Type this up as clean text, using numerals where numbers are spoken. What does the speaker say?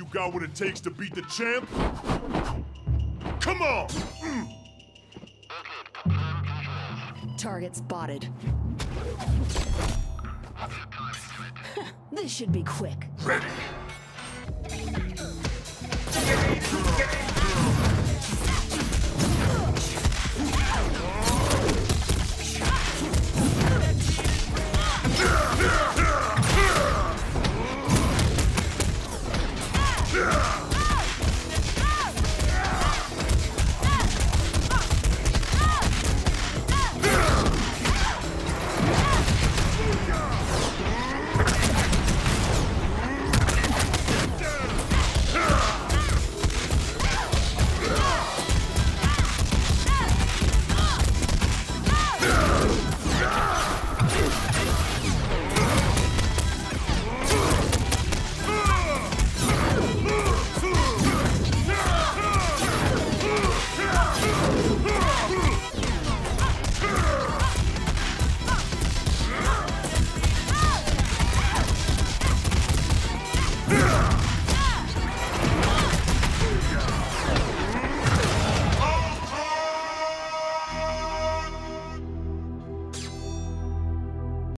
got what it takes to beat the champ? Come on! Target spotted. This should be quick. Ready! Yeah!